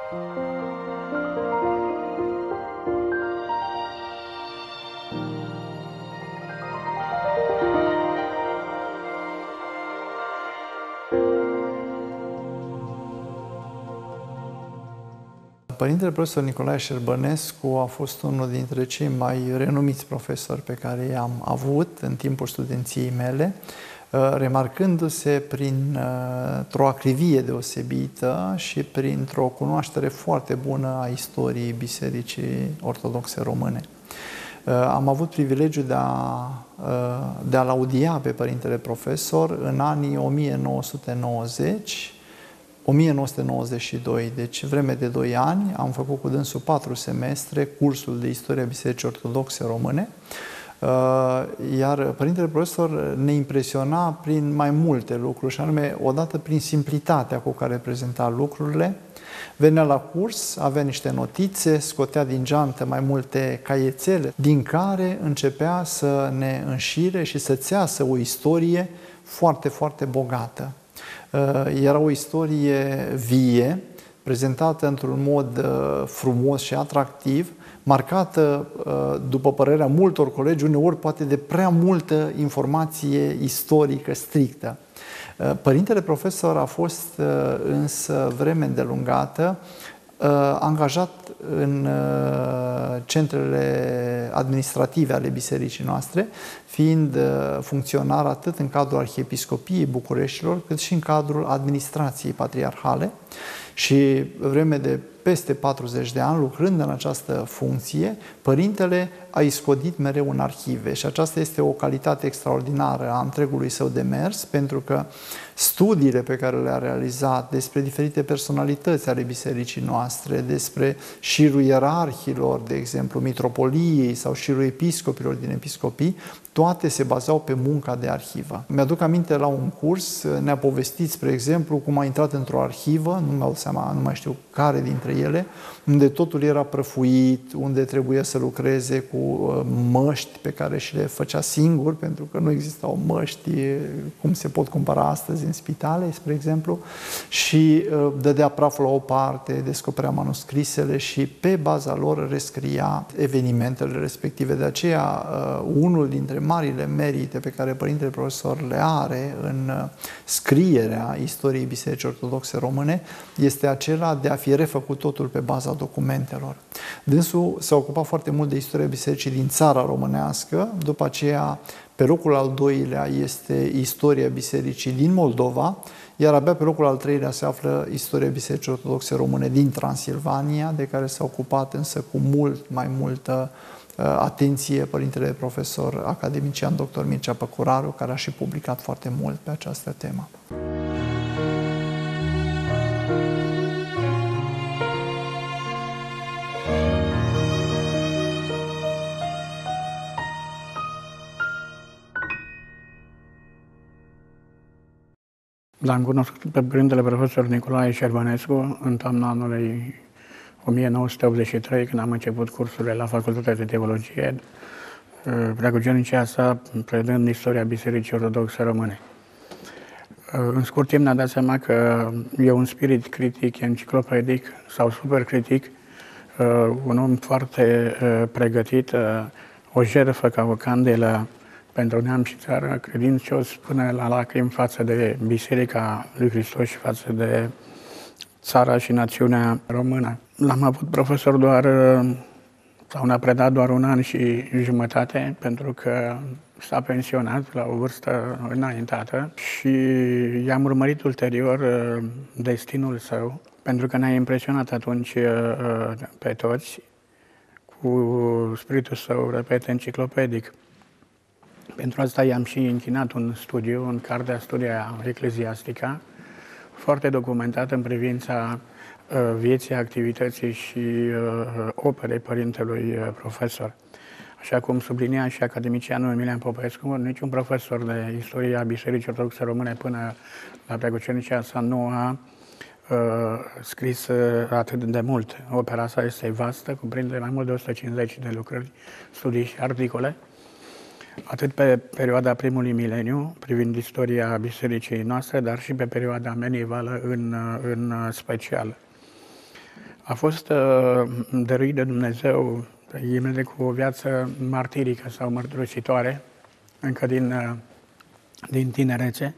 Părintele profesor Nicolae Șerbănescu a fost unul dintre cei mai renumiți profesori pe care i-am avut în timpul studenției mele, remarcându-se printr-o acrivie deosebită și printr-o cunoaștere foarte bună a istoriei Bisericii Ortodoxe Române. Am avut privilegiul de a-l audia pe părintele profesor în anii 1990, 1992, deci vreme de 2 ani, am făcut cu dânsul 4 semestre cursul de istoria Bisericii Ortodoxe Române, iar părintele profesor ne impresiona prin mai multe lucruri, și anume, odată prin simplitatea cu care prezenta lucrurile. Venea la curs, avea niște notițe, scotea din geantă mai multe caiețele, din care începea să ne înșire și să țeasă o istorie foarte, foarte bogată. Era o istorie vie, prezentată într-un mod frumos și atractiv, marcată, după părerea multor colegi, uneori poate de prea multă informație istorică strictă. Părintele profesor a fost însă vreme îndelungată angajat în centrele administrative ale bisericii noastre, fiind funcționar atât în cadrul Arhiepiscopiei Bucureștilor, cât și în cadrul administrației patriarhale. Și vreme de peste 40 de ani, lucrând în această funcție, părintele a iscodit mereu în arhive și aceasta este o calitate extraordinară a întregului său demers, pentru că studiile pe care le-a realizat despre diferite personalități ale bisericii noastre, despre șirul ierarhilor, de exemplu, mitropoliei sau șirul episcopilor din episcopii, toate se bazau pe munca de arhivă. Mi-aduc aminte la un curs, ne-a povestit, spre exemplu, cum a intrat într-o arhivă, nu mai știu care dintre ele, unde totul era prăfuit, unde trebuia să lucreze cu măști pe care și le făcea singur, pentru că nu existau măști cum se pot cumpăra astăzi în spitale, spre exemplu, și dădea praful la o parte, descoperea manuscrisele și pe baza lor rescria evenimentele respective. De aceea, unul dintre marile merite pe care părintele profesor le are în scrierea istoriei Bisericii Ortodoxe Române este acela de a fi refăcut totul pe baza documentelor. Dânsul s-a ocupat foarte mult de istoria bisericii din țara românească, după aceea pe locul al doilea este istoria bisericii din Moldova, iar abia pe locul al treilea se află istoria Bisericii Ortodoxe Române din Transilvania, de care s-a ocupat însă cu mult mai multă atenție părintele profesor academician dr. Mircea Păcuraru, care a și publicat foarte mult pe această temă. L-am cunoscut pe părintele profesor Nicolae Șerbănescu în toamna anului 1983, când am început cursurile la Facultatea de Teologie, preacucernicia sa predând istoria Bisericii Ortodoxe Române. În scurt timp ne-a dat seama că e un spirit critic, enciclopedic sau supercritic, un om foarte pregătit, o jertfă ca o candelă pentru neam și țară, credincios până la lacrimi față de Biserica lui Hristos și față de țara și națiunea română. L-am avut profesor sau ne-a predat doar 1 an și jumătate, pentru că s-a pensionat la o vârstă înaintată și i-am urmărit ulterior destinul său, pentru că ne-a impresionat atunci pe toți cu spiritul său, repet, enciclopedic. Pentru asta i-am și închinat un studiu în cartea Studia Ecclesiastica, foarte documentat în privința vieții, activității și operei părintelui profesor. Așa cum sublinia și academicianul Emilian Popescu, niciun profesor de istorie a Bisericii Ortodoxe Române până la preacucernicia sa nu a scris atât de mult. Opera sa este vastă, cuprinde mai mult de 150 de lucrări, studii și articole, atât pe perioada primului mileniu, privind istoria bisericii noastre, dar și pe perioada medievală în special. A fost dăruit de Dumnezeu imediat cu o viață martirică sau mărturisitoare, încă din tinerețe.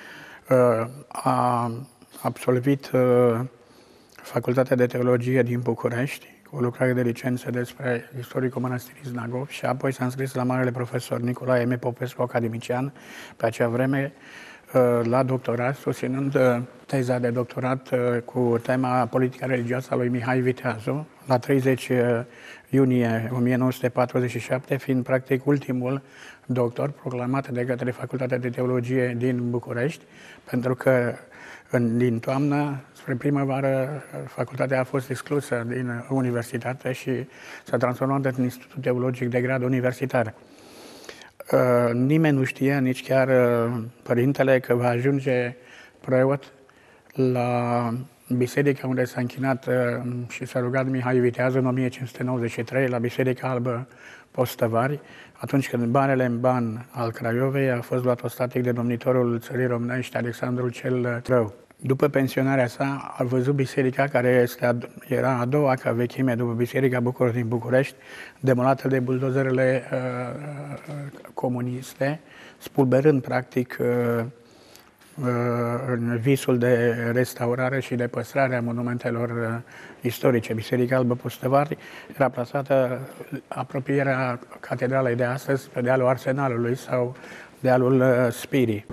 A absolvit Facultatea de Teologie din București, cu o lucrare de licență despre istoricul mănăstirii Znagov, și apoi s-a înscris la marele profesor Nicolae M. Popescu, academician, pe acea vreme, la doctorat, susținând teza de doctorat cu tema politica religioasă a lui Mihai Viteazu, la 30 iunie 1947, fiind practic ultimul doctor proclamat de către Facultatea de Teologie din București, pentru că din toamnă, spre primăvară, facultatea a fost exclusă din universitate și s-a transformat în Institut Teologic de grad universitar. Nimeni nu știa, nici chiar părintele, că va ajunge preot la biserica unde s-a închinat și s-a rugat Mihai Viteazu în 1593, la Biserica Albă Postăvari, atunci când banele în ban al Craiovei a fost luat ostatic de domnitorul țării românești, Alexandru cel Rău. După pensionarea sa, a văzut biserica, care era a doua ca vechime după Biserica Bucur din București, demolată de buldozerele comuniste, spulberând practic în visul de restaurare și de păstrare a monumentelor istorice. Biserica Albă Postăvari era plasată apropierea catedralei de astăzi, pe dealul Arsenalului sau dealul Spirii.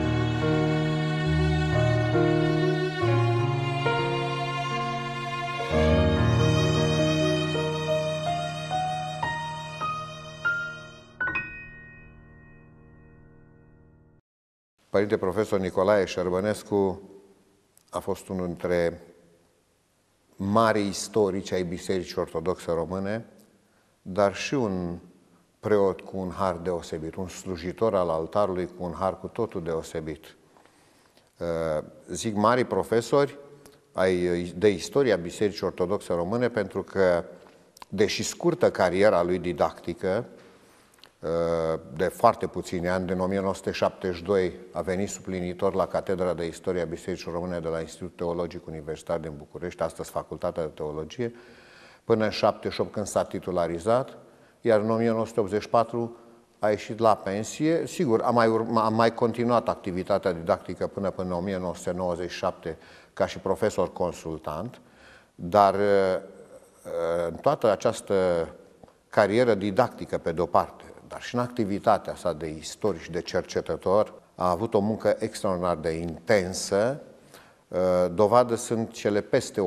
Părinte profesor Nicolae Șerbănescu a fost unul dintre mari istorici ai Bisericii Ortodoxe Române, dar și un preot cu un har deosebit, un slujitor al altarului cu un har cu totul deosebit. Zic mari profesori de istoria Bisericii Ortodoxe Române pentru că, deși scurtă cariera lui didactică, de foarte puțini ani, din 1972 a venit suplinitor la Catedra de Istorie a Bisericii Române de la Institutul Teologic Universitar din București, astăzi Facultatea de Teologie, până în 1978 când s-a titularizat, iar în 1984 a ieșit la pensie. Sigur, a mai continuat activitatea didactică până în 1997 ca și profesor consultant, dar în toată această carieră didactică pe de-o parte, dar și în activitatea sa de istoric și de cercetător, a avut o muncă extraordinar de intensă. Dovadă sunt cele peste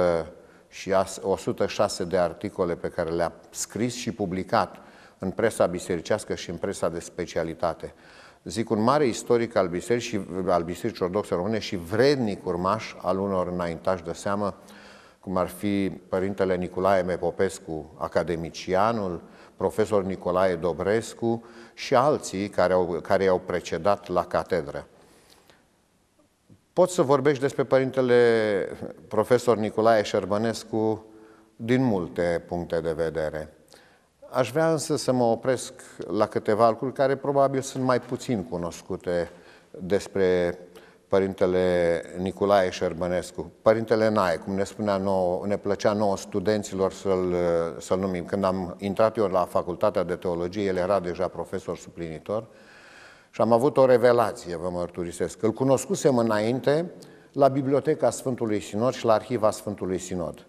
106 de articole pe care le-a scris și publicat în presa bisericească și în presa de specialitate. Zic, un mare istoric al Bisericii Ortodoxe Române și vrednic urmaș al unor înaintași de seamă, cum ar fi Părintele Nicolae M. Popescu, academicianul, profesor Nicolae Dobrescu și alții care i-au precedat la catedră. Poți să vorbești despre Părintele profesor Nicolae Șerbănescu din multe puncte de vedere. Aș vrea însă să mă opresc la câteva lucruri care probabil sunt mai puțin cunoscute despre Părintele Nicolae Șerbănescu. Părintele Nae, cum ne spunea nouă, ne plăcea nouă studenților să-l numim. Când am intrat eu la Facultatea de Teologie, el era deja profesor suplinitor și am avut o revelație, vă mărturisesc. Îl cunoscusem înainte la Biblioteca Sfântului Sinod și la Arhiva Sfântului Sinod.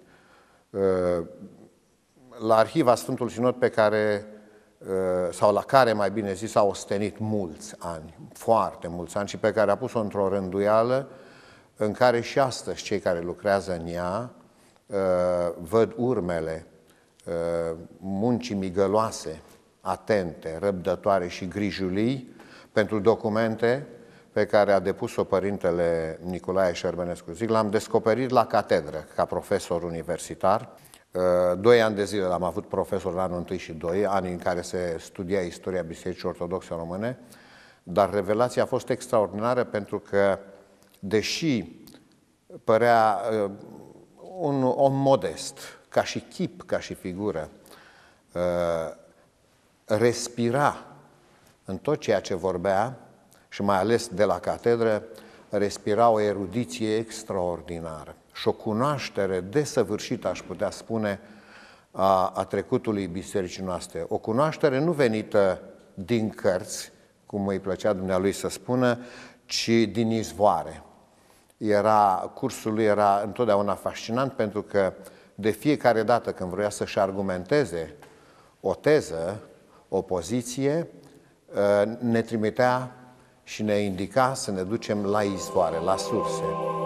La Arhiva Sfântului Sinod sau la care, mai bine zis, a ostenit mulți ani, foarte mulți ani, și pe care a pus-o într-o rânduială în care și astăzi cei care lucrează în ea văd urmele muncii migăloase, atente, răbdătoare și grijulii pentru documente pe care a depus-o Părintele Nicolae Șerbănescu. Zic, l-am descoperit la catedră ca profesor universitar. 2 ani de zile l-am avut profesor în anul 1 și 2, ani în care se studia istoria Bisericii Ortodoxe Române, dar revelația a fost extraordinară pentru că, deși părea un om modest, ca și chip, ca și figură, respira în tot ceea ce vorbea și mai ales de la catedră, respira o erudiție extraordinară. și o cunoaștere desăvârșită, aș putea spune, a trecutului bisericii noastre. O cunoaștere nu venită din cărți, cum îi plăcea dumnealui să spună, ci din izvoare. Cursul lui era întotdeauna fascinant pentru că de fiecare dată când vrea să-și argumenteze o teză, o poziție, ne trimitea și ne indica să ne ducem la izvoare, la surse.